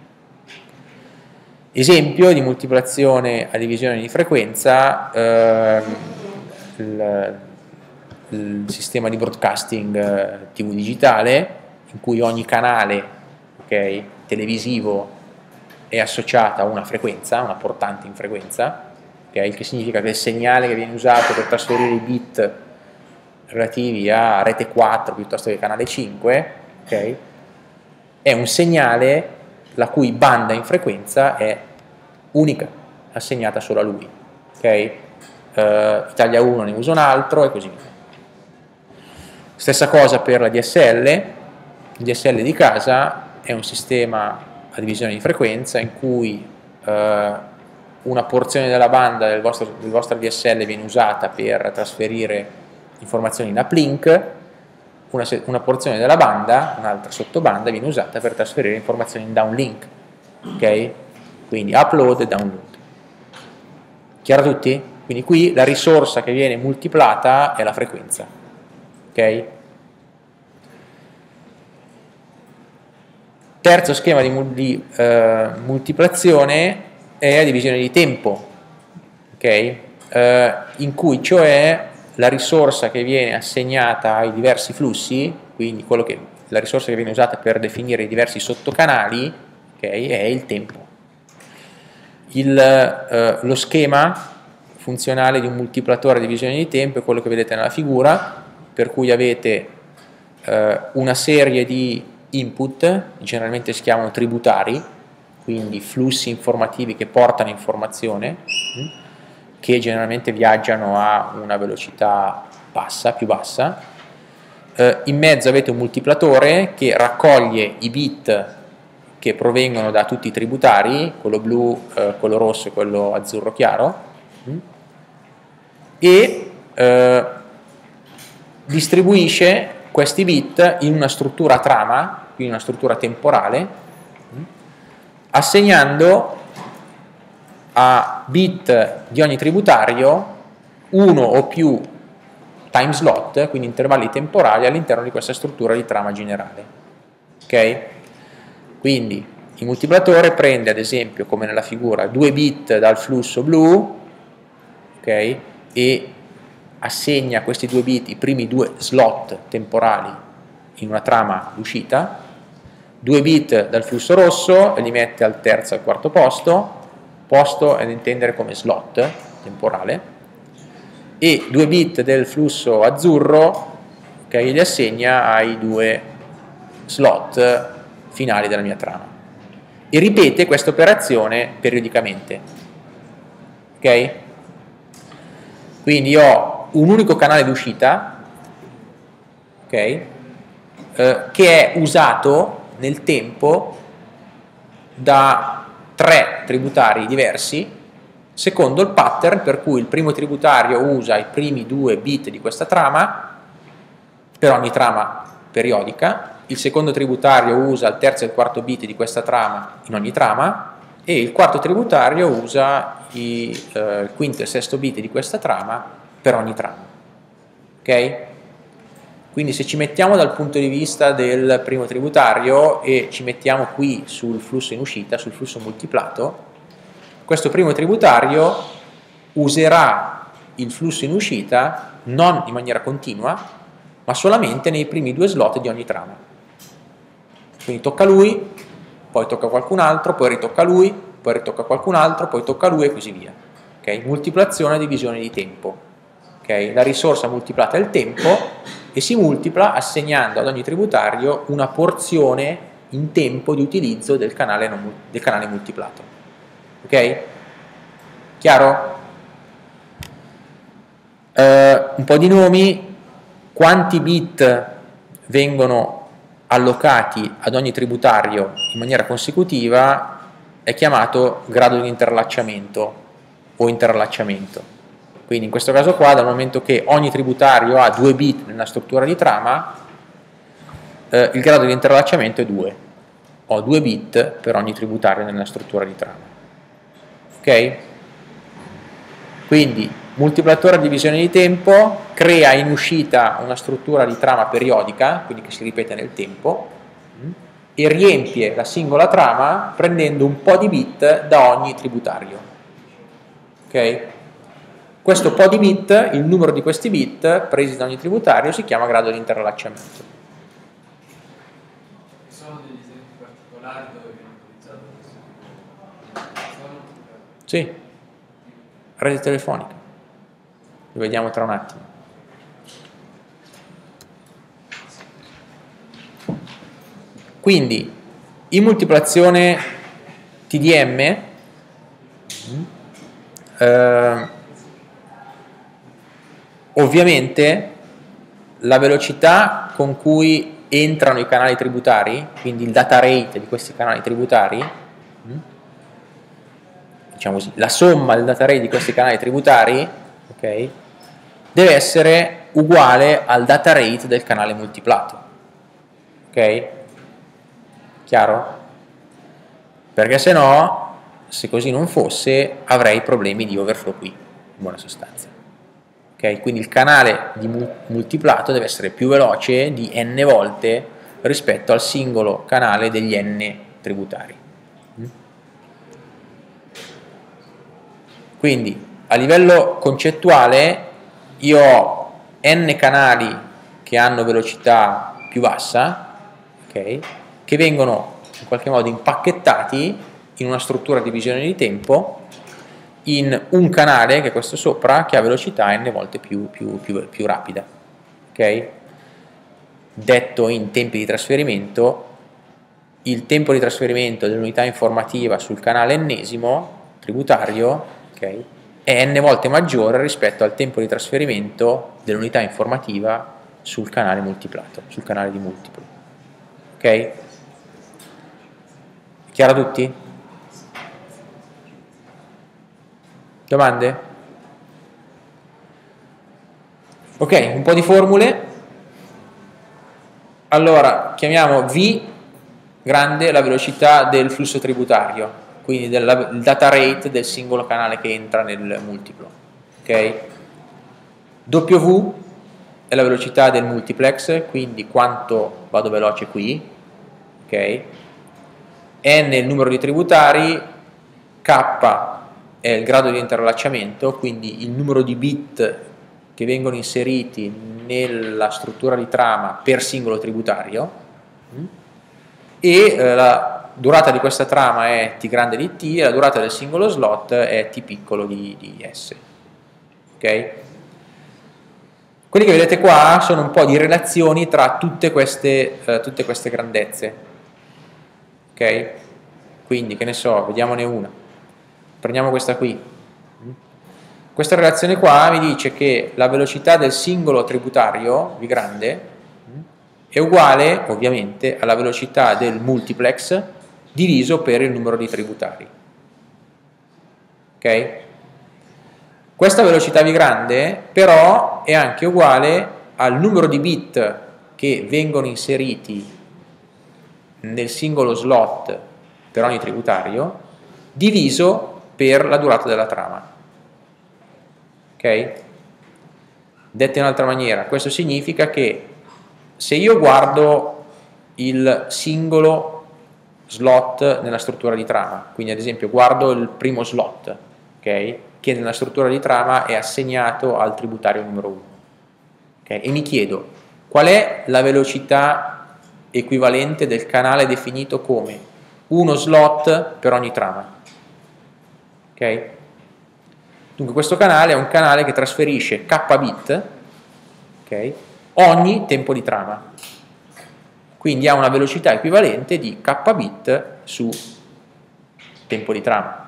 Esempio di multiplazione a divisione di frequenza, ehm, il, il sistema di broadcasting eh, tivù digitale, in cui ogni canale, okay, televisivo è associata a una frequenza, una portante in frequenza, okay, il che significa che il segnale che viene usato per trasferire i bit relativi a rete quattro piuttosto che canale cinque, okay, è un segnale la cui banda in frequenza è unica, assegnata solo a lui. Okay? Uh, Italia uno ne usa un altro e così via. Stessa cosa per la D S L. Il D S L di casa è un sistema a divisione di frequenza in cui uh, una porzione della banda del vostro, del vostro D S L viene usata per trasferire informazioni in uplink, una, una porzione della banda, un'altra sottobanda, viene usata per trasferire informazioni in downlink, ok? Quindi upload e download. Chiaro a tutti? Quindi qui la risorsa che viene multiplata è la frequenza, ok? Terzo schema di, di uh, multiplazione è la divisione di tempo, ok? Uh, in cui cioè la risorsa che viene assegnata ai diversi flussi, quindi quello che, la risorsa che viene usata per definire i diversi sottocanali, okay, è il tempo. Il, eh, lo schema funzionale di un multiplatore a divisione di tempo è quello che vedete nella figura, per cui avete eh, una serie di input, generalmente si chiamano tributari, quindi flussi informativi che portano informazione, mh, che generalmente viaggiano a una velocità bassa, più bassa. Eh, in mezzo avete un multiplatore che raccoglie i bit che provengono da tutti i tributari, quello blu, eh, quello rosso e quello azzurro chiaro, mh, e eh, distribuisce questi bit in una struttura trama, quindi una struttura temporale, mh, assegnando a bit di ogni tributario uno o più time slot, quindi intervalli temporali all'interno di questa struttura di trama generale. Ok? Quindi il multiplatore prende ad esempio, come nella figura, due bit dal flusso blu, ok? E assegna a questi due bit i primi due slot temporali in una trama d'uscita, due bit dal flusso rosso e li mette al terzo e al quarto posto, posto è da intendere come slot temporale, e due bit del flusso azzurro che li assegna ai due slot finali della mia trama, e ripete questa operazione periodicamente. Ok? Quindi ho un unico canale d'uscita, ok, eh, che è usato nel tempo da tre tributari diversi secondo il pattern per cui il primo tributario usa i primi due bit di questa trama per ogni trama periodica, il secondo tributario usa il terzo e il quarto bit di questa trama in ogni trama, e il quarto tributario usa i, eh, il quinto e il sesto bit di questa trama per ogni trama. Ok? Quindi se ci mettiamo dal punto di vista del primo tributario e ci mettiamo qui sul flusso in uscita, sul flusso multiplato, questo primo tributario userà il flusso in uscita non in maniera continua, ma solamente nei primi due slot di ogni trama. Quindi tocca a lui, poi tocca a qualcun altro, poi ritocca a lui, poi ritocca a qualcun altro, poi tocca a lui e così via. Okay? Multiplazione e divisione di tempo. Okay? La risorsa multiplata è il tempo e si multipla assegnando ad ogni tributario una porzione in tempo di utilizzo del canale, non, del canale multiplato. Ok? Chiaro? Uh, un po' di nomi. Quanti bit vengono allocati ad ogni tributario in maniera consecutiva è chiamato grado di interallacciamento o interallacciamento. Quindi in questo caso qua, dal momento che ogni tributario ha due bit nella struttura di trama, eh, il grado di interallacciamento è due. Ho due bit per ogni tributario nella struttura di trama. Ok? Quindi multiplatore a divisione di tempo crea in uscita una struttura di trama periodica, quindi che si ripete nel tempo, e riempie la singola trama prendendo un po' di bit da ogni tributario. Ok? Questo po' di bit, il numero di questi bit presi da ogni tributario, si chiama grado di interallacciamento. Ci sono degli esempi particolari dove viene utilizzato questo tipo? Sì, rete telefonica. Lo vediamo tra un attimo. Quindi, in multiplazione T D M, eh, ovviamente la velocità con cui entrano i canali tributari, quindi il data rate di questi canali tributari, diciamo così, la somma del data rate di questi canali tributari, ok, deve essere uguale al data rate del canale multiplato. Ok? Chiaro? Perché se no, se così non fosse, avrei problemi di overflow qui, in buona sostanza. Ok? Quindi il canale di multiplato deve essere più veloce di n volte rispetto al singolo canale degli n tributari. Quindi a livello concettuale io ho n canali che hanno velocità più bassa, okay, che vengono in qualche modo impacchettati in una struttura di divisione di tempo in un canale, che è questo sopra, che ha velocità n volte più, più, più, più rapida. Okay? Detto in tempi di trasferimento, il tempo di trasferimento dell'unità informativa sul canale ennesimo tributario, okay, è n volte maggiore rispetto al tempo di trasferimento dell'unità informativa sul canale multiplato, sul canale di multiplo. Ok? Chiaro a tutti? Domande? Ok, un po' di formule. Allora, chiamiamo V grande la velocità del flusso tributario, quindi del data rate del singolo canale che entra nel multiplo. Ok? W è la velocità del multiplex, quindi quanto vado veloce qui. Ok? N è il numero di tributari, K è il grado di interallacciamento, quindi il numero di bit che vengono inseriti nella struttura di trama per singolo tributario e eh, la durata di questa trama è T grande di T e la durata del singolo slot è T piccolo di, di S. Ok? Quelli che vedete qua sono un po' di relazioni tra tutte queste, eh, tutte queste grandezze. Ok? Quindi, che ne so, vediamone una. Prendiamo questa qui. Questa relazione qua mi dice che la velocità del singolo tributario, V grande, è uguale, ovviamente, alla velocità del multiplex diviso per il numero di tributari. Ok? Questa velocità V grande, però, è anche uguale al numero di bit che vengono inseriti nel singolo slot per ogni tributario, diviso per la durata della trama. Ok? Detto in un'altra maniera, questo significa che se io guardo il singolo slot nella struttura di trama, quindi ad esempio guardo il primo slot, okay, che nella struttura di trama è assegnato al tributario numero uno, okay, e mi chiedo qual è la velocità equivalente del canale definito come uno slot per ogni trama. Ok? Dunque questo canale è un canale che trasferisce k bit, okay, ogni tempo di trama, quindi ha una velocità equivalente di k bit su tempo di trama.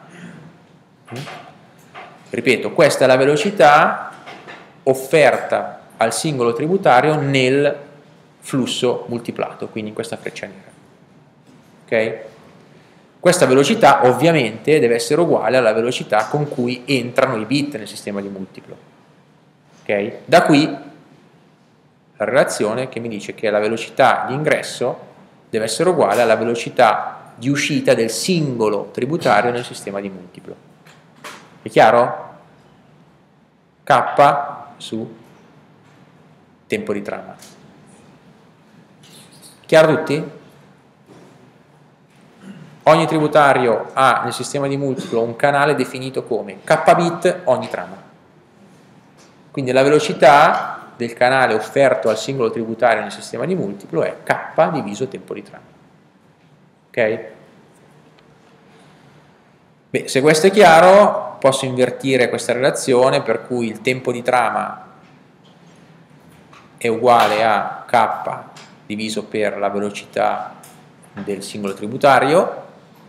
Ripeto, questa è la velocità offerta al singolo tributario nel flusso multiplato, quindi in questa freccia nera. Ok? Questa velocità ovviamente deve essere uguale alla velocità con cui entrano i bit nel sistema di multiplo. Okay? Da qui la relazione che mi dice che la velocità di ingresso deve essere uguale alla velocità di uscita del singolo tributario nel sistema di multiplo. È chiaro? K su tempo di trama. Chiaro tutti? Ogni tributario ha nel sistema di multiplo un canale definito come k bit ogni trama. Quindi la velocità del canale offerto al singolo tributario nel sistema di multiplo è k diviso tempo di trama. Ok? Beh, se questo è chiaro, posso invertire questa relazione per cui il tempo di trama è uguale a k diviso per la velocità del singolo tributario,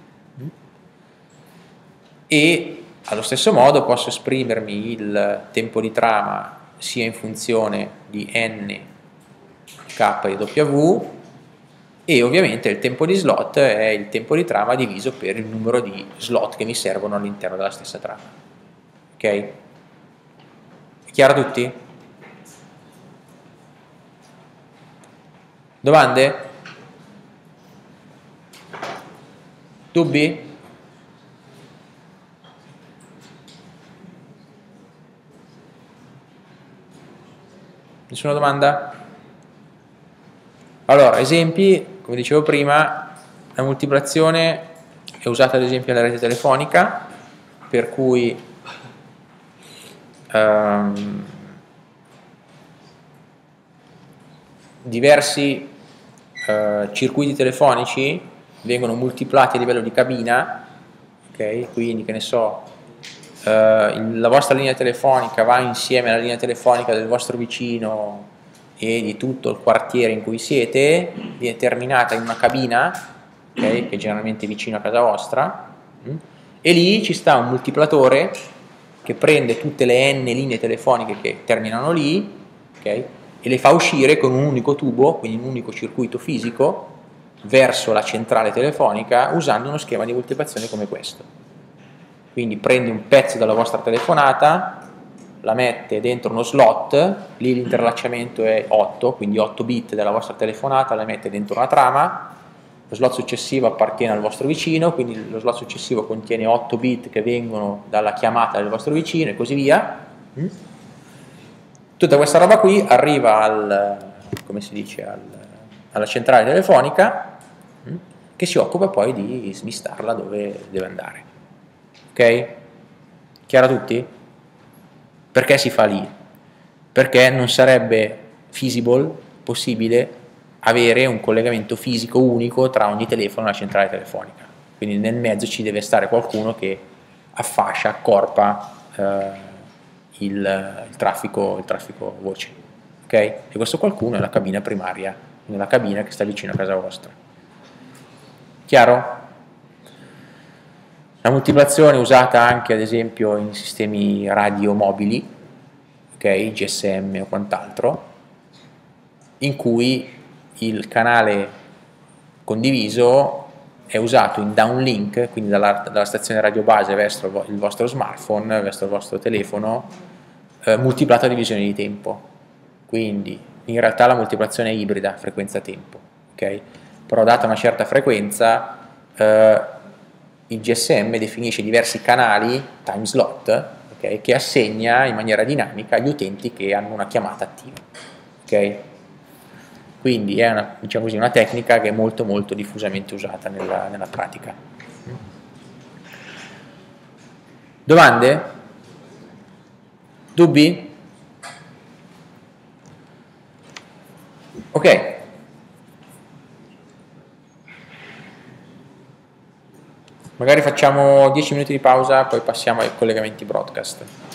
e allo stesso modo posso esprimermi il tempo di trama sia in funzione di n k e w, e ovviamente il tempo di slot è il tempo di trama diviso per il numero di slot che mi servono all'interno della stessa trama. Ok? È chiaro a tutti? Domande? Dubbi? Nessuna domanda? Allora, esempi, come dicevo prima, la moltiplicazione è usata ad esempio nella rete telefonica, per cui ehm, diversi eh, circuiti telefonici vengono moltiplicati a livello di cabina, ok? Quindi, che ne so, eh, la vostra linea telefonica va insieme alla linea telefonica del vostro vicino e di tutto il quartiere in cui siete, viene terminata in una cabina, okay, che è generalmente vicino a casa vostra, mh? E lì ci sta un moltiplatore che prende tutte le n linee telefoniche che terminano lì, okay, e le fa uscire con un unico tubo, quindi un unico circuito fisico, verso la centrale telefonica usando uno schema di moltiplicazione come questo. Quindi prende un pezzo della vostra telefonata, la mette dentro uno slot, lì l'interlacciamento è otto, quindi otto bit della vostra telefonata, la mette dentro una trama, lo slot successivo appartiene al vostro vicino, quindi lo slot successivo contiene otto bit che vengono dalla chiamata del vostro vicino e così via. Tutta questa roba qui arriva al, come si dice, al, alla centrale telefonica, che si occupa poi di smistarla dove deve andare. Ok? Chiaro a tutti? Perché si fa lì? perché non sarebbe feasible, possibile, avere un collegamento fisico unico tra ogni telefono e la centrale telefonica. Quindi nel mezzo ci deve stare qualcuno che affascia, accorpa eh, il, il, traffico, il traffico voce. Okay? E questo qualcuno è la cabina primaria, nella cabina che sta vicino a casa vostra. Chiaro? La multiplazione è usata anche ad esempio in sistemi radio mobili, okay? G S M o quant'altro, in cui il canale condiviso è usato in downlink, quindi dalla, dalla stazione radio base verso il vostro smartphone, verso il vostro telefono, eh, multiplato a divisione di tempo. Quindi in realtà la multiplazione è ibrida, frequenza-tempo, okay? Però data una certa frequenza eh, il G S M definisce diversi canali, time slot, okay, che assegna in maniera dinamica agli utenti che hanno una chiamata attiva. Okay? Quindi è una, diciamo così, una tecnica che è molto molto diffusamente usata nella, nella pratica. Domande? Dubbi? Ok. Magari facciamo dieci minuti di pausa, poi passiamo ai collegamenti broadcast.